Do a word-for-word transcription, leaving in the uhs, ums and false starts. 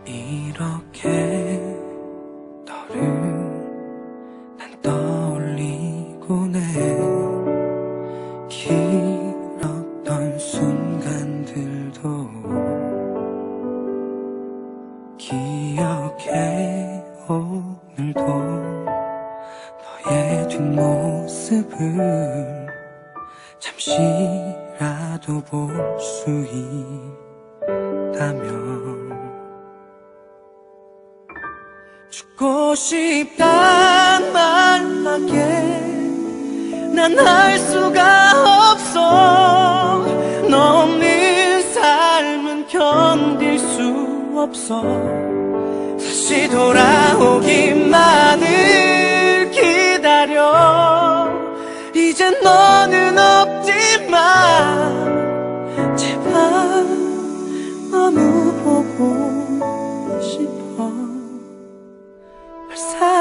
이렇게 너를 난 떠올리곤 해. 길었던 순간들도 기억해. 오늘도 너의 뒷모습을 잠시라도 볼 수 있다면 죽고 싶단 말밖에 난 할 수가 없어. 너 없는 삶은 견딜 수 없어. 다시 돌아오기만을 기다려. 이제 너는 없지만 제발 너무 보고 싶어. 널